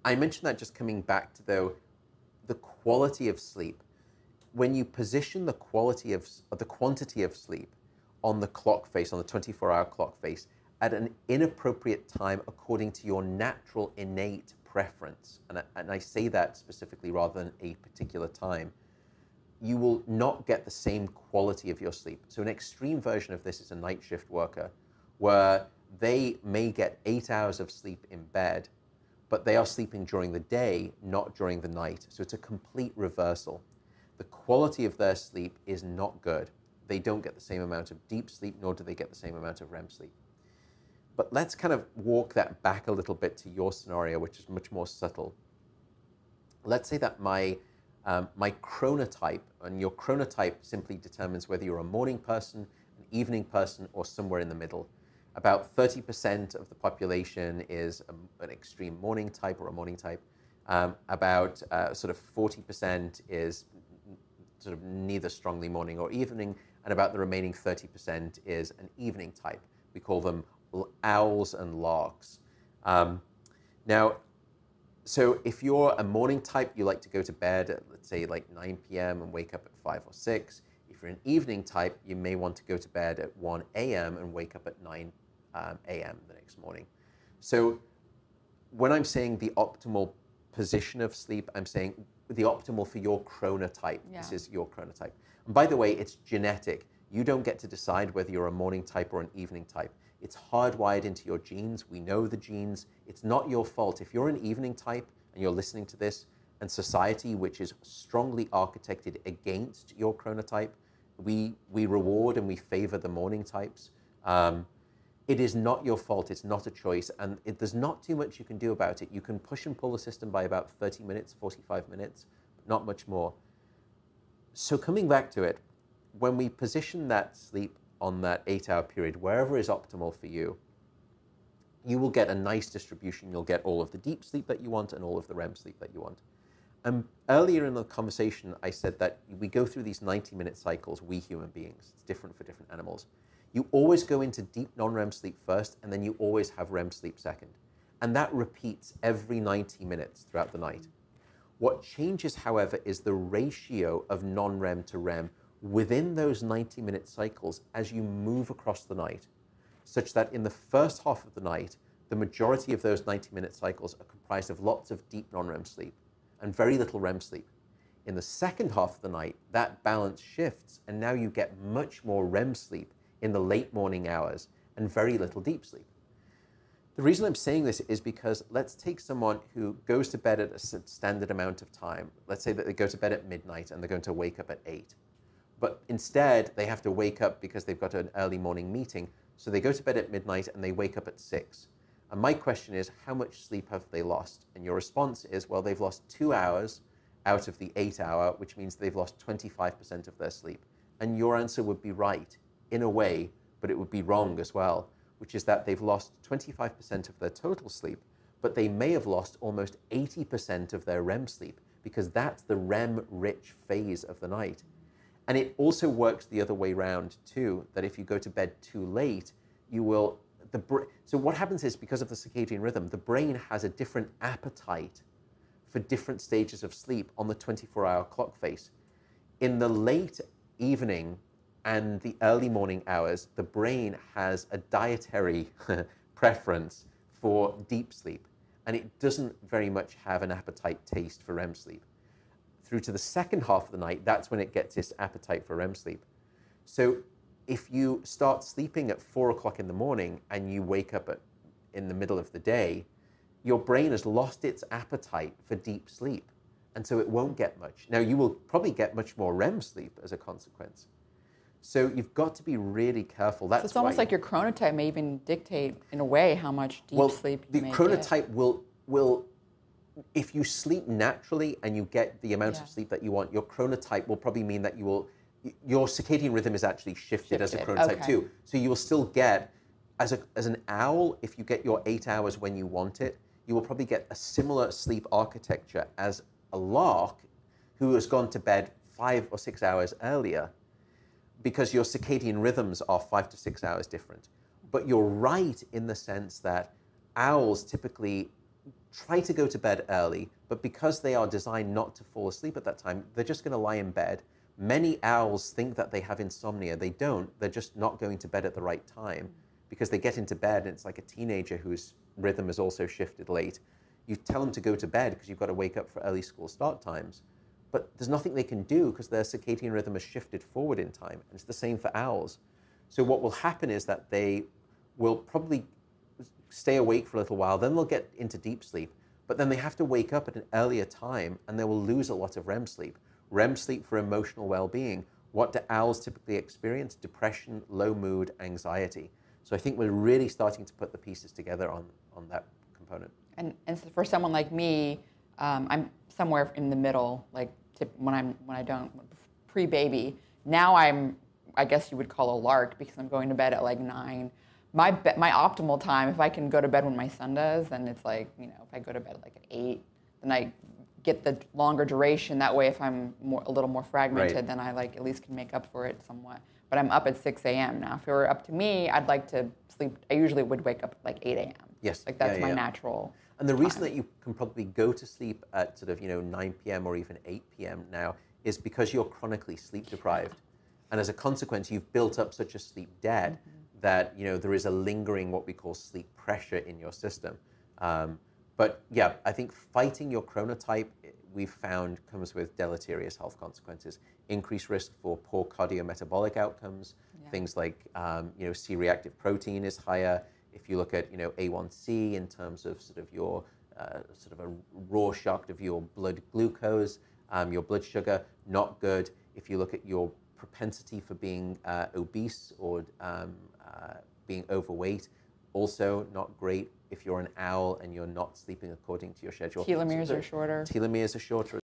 I mentioned that just coming back to, though, the quality of sleep. When you position the quality of the quantity of sleep on the clock face, on the 24-hour clock face, at an inappropriate time according to your natural innate preference, and I say that specifically rather than a particular time, you will not get the same quality of your sleep. So an extreme version of this is a night shift worker, where they may get 8 hours of sleep in bed, but they are sleeping during the day, not during the night. So it's a complete reversal. The quality of their sleep is not good. They don't get the same amount of deep sleep, nor do they get the same amount of REM sleep. But let's kind of walk that back a little bit to your scenario, which is much more subtle. Let's say that my chronotype, and your chronotype simply determines whether you're a morning person, an evening person, or somewhere in the middle. About 30% of the population is an extreme morning type or a morning type. About sort of 40% is sort of neither strongly morning or evening, and about the remaining 30% is an evening type. We call them owls and larks. Now, so if you're a morning type, you like to go to bed at, let's say, like 9 p.m. and wake up at 5 or 6. If you're an evening type, you may want to go to bed at 1 a.m. and wake up at 9 a.m. the next morning. So when I'm saying the optimal position of sleep, I'm saying the optimal for your chronotype. Yeah. This is your chronotype. And by the way, it's genetic. You don't get to decide whether you're a morning type or an evening type. It's hardwired into your genes. We know the genes. It's not your fault. If you're an evening type and you're listening to this, and society, which is strongly architected against your chronotype, we reward and we favor the morning types. It is not your fault. It's not a choice. And there's not too much you can do about it. You can push and pull the system by about 30 minutes, 45 minutes, but not much more. So coming back to it, when we position that sleep on that 8-hour period, wherever is optimal for you, you will get a nice distribution. You'll get all of the deep sleep that you want and all of the REM sleep that you want. Earlier in the conversation, I said that we go through these 90-minute cycles, we human beings. It's different for different animals. You always go into deep non-REM sleep first, and then you always have REM sleep second. And that repeats every 90 minutes throughout the night. What changes, however, is the ratio of non-REM to REM within those 90-minute cycles as you move across the night, such that in the first half of the night, the majority of those 90-minute cycles are comprised of lots of deep non-REM sleep and very little REM sleep. In the second half of the night, that balance shifts, and now you get much more REM sleep in the late morning hours and very little deep sleep. The reason I'm saying this is because let's take someone who goes to bed at a standard amount of time. Let's say that they go to bed at midnight and they're going to wake up at 8. But instead, they have to wake up because they've got an early morning meeting. So they go to bed at midnight and they wake up at 6. And my question is, how much sleep have they lost? And your response is, well, they've lost 2 hours out of the 8-hour, which means they've lost 25% of their sleep. And your answer would be right in a way, but it would be wrong as well, which is that they've lost 25% of their total sleep, but they may have lost almost 80% of their REM sleep, because that's the REM-rich phase of the night. And it also works the other way around too, that if you go to bed too late, you will, so what happens is, because of the circadian rhythm, the brain has a different appetite for different stages of sleep on the 24-hour clock face. In the late evening and the early morning hours, the brain has a dietary preference for deep sleep, and it doesn't very much have an appetite taste for REM sleep. Through to the second half of the night, that's when it gets its appetite for REM sleep. So if you start sleeping at 4 o'clock in the morning and you wake up in the middle of the day, your brain has lost its appetite for deep sleep, and so it won't get much. Now, you will probably get much more REM sleep as a consequence. So you've got to be really careful. That's so it's almost like your chronotype may even dictate, in a way, how much deep sleep you may get. The chronotype will, if you sleep naturally and you get the amount of sleep that you want, your chronotype will probably mean that your circadian rhythm is actually shifted as a chronotype too. So you will still get, as an owl, if you get your 8 hours when you want it, you will probably get a similar sleep architecture as a lark who has gone to bed 5 or 6 hours earlier, because your circadian rhythms are 5 to 6 hours different. But you're right in the sense that owls typically try to go to bed early, but because they are designed not to fall asleep at that time, they're just going to lie in bed. Many owls think that they have insomnia. They don't. They're just not going to bed at the right time because they get into bed and it's like a teenager whose rhythm is also shifted late. You tell them to go to bed because you've got to wake up for early school start times, but there's nothing they can do because their circadian rhythm is shifted forward in time. And it's the same for owls. So what will happen is that they will probably stay awake for a little while, then they'll get into deep sleep, but then they have to wake up at an earlier time and they will lose a lot of REM sleep. REM sleep for emotional well-being. What do owls typically experience? Depression, low mood, anxiety. So I think we're really starting to put the pieces together on that component. And so for someone like me, I'm somewhere in the middle, like when I don't, pre-baby. Now I guess you would call a lark because I'm going to bed at like 9. My optimal time, if I can go to bed when my son does, then it's like, you know, if I go to bed like at 8, then I get the longer duration. That way, if I'm a little more fragmented, right, then I like at least can make up for it somewhat. But I'm up at 6 a.m. now. If it were up to me, I'd like to sleep. I usually would wake up at like 8 a.m. Yes. Like that's my natural. And the reason that you can probably go to sleep at sort of, 9 p.m. or even 8 p.m. now is because you're chronically sleep deprived. And as a consequence, you've built up such a sleep debt that, there is a lingering what we call sleep pressure in your system. But yeah, I think fighting your chronotype, we've found, comes with deleterious health consequences. Increased risk for poor cardiometabolic outcomes. Things like, C-reactive protein is higher. If you look at, A1C in terms of sort of your sort of a raw shock of your blood glucose, your blood sugar, not good. If you look at your propensity for being obese or being overweight, also not great if you're an owl and you're not sleeping according to your schedule. Telomeres are shorter. Telomeres are shorter.